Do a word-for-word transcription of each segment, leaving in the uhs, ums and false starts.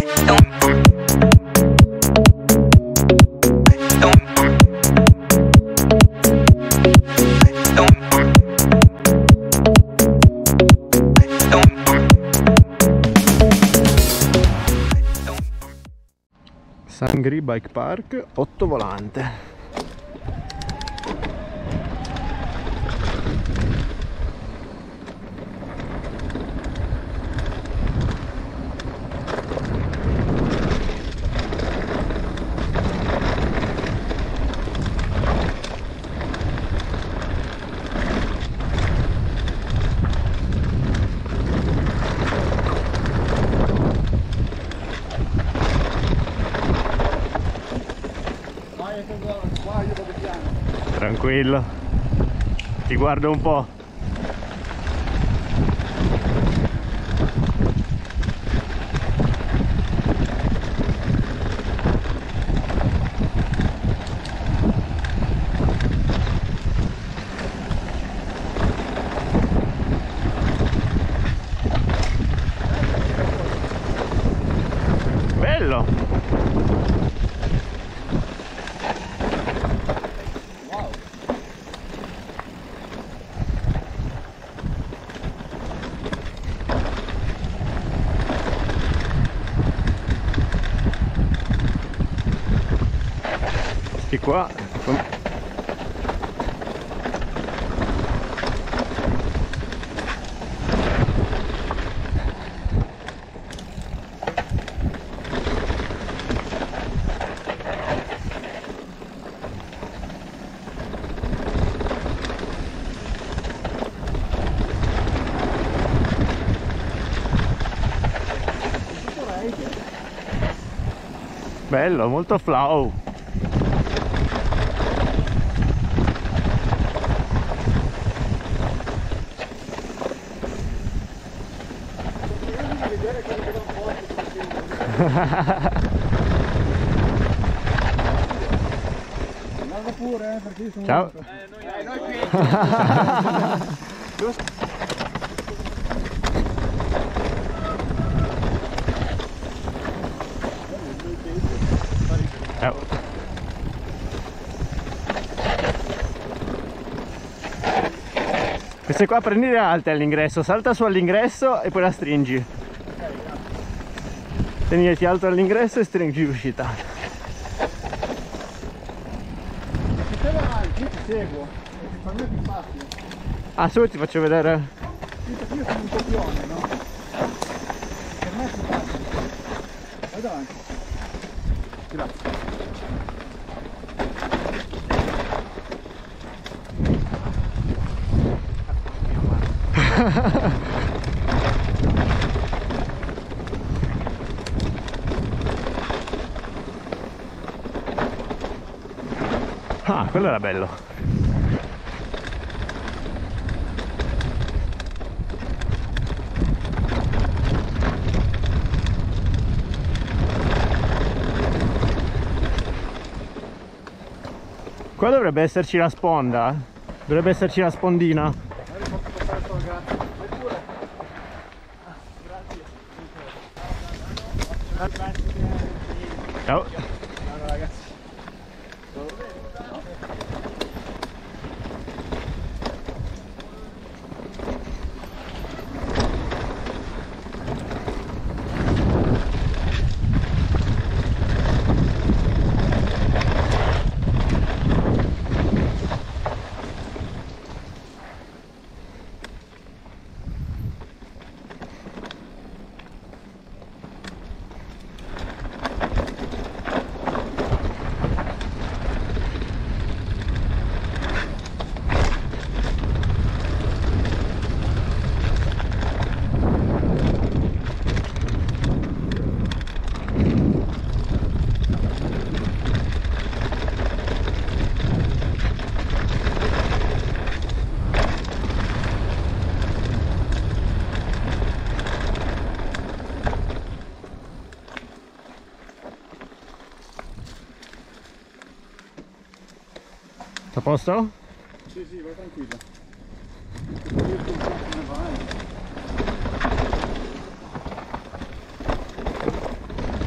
Sangri Bike Park, otto volante. Tranquillo, ti guardo un po'. Bello! Questi qua bello, molto flow. Guarda pure, eh, perché io sono... Ciao. Eh, noi, eh, noi qui. Ciao. Queste qua prendi le alte all'ingresso, salta su all'ingresso e poi la stringi. Tieniti alto all'ingresso e stringi l'uscita. Se te avanti, io ti seguo, per me è più facile. Ah, su ti faccio vedere. Sì, perché io sono un copione, no? Per me è più facile. Vai davanti. Grazie. Ah, quello era bello. Qua dovrebbe esserci la sponda. Dovrebbe esserci la spondina. Ciao. Allora, ragazzi. A posto? Sì, sì, vai tranquillo. Io tu come vai?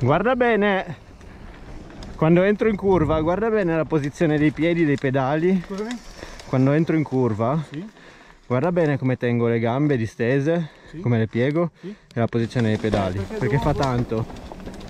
Guarda bene, quando entro in curva, guarda bene la posizione dei piedi, dei pedali. Scusami? Quando entro in curva, Sì. guarda bene come tengo le gambe distese, Sì. come le piego, Sì. e la posizione dei pedali, Perché perché fa devo- tanto.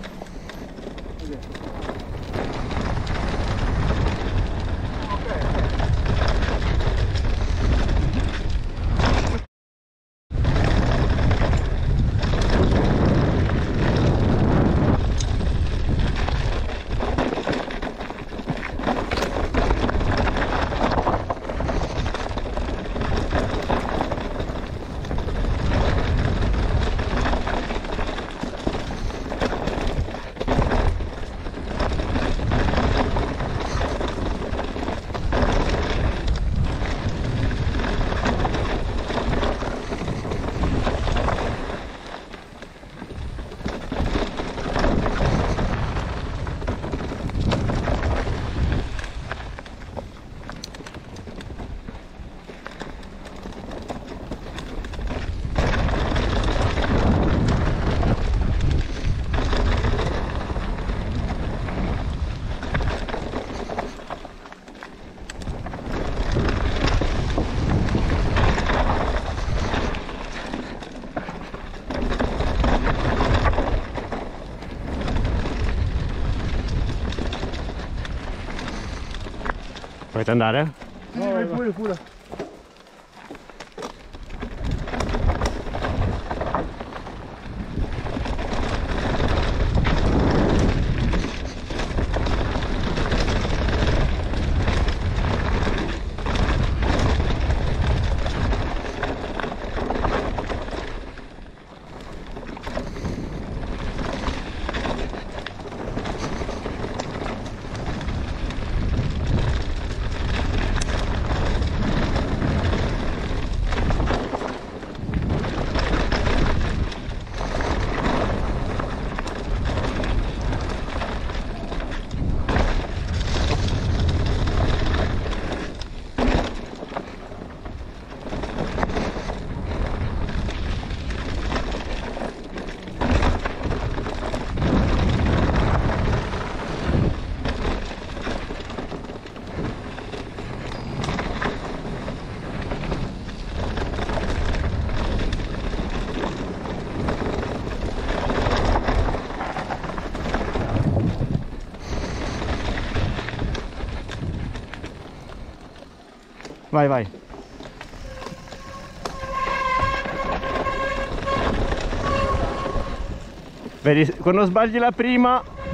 Volete andare? Sì, vai pure, pure. Vai, vai. Vedi, quando sbagli la prima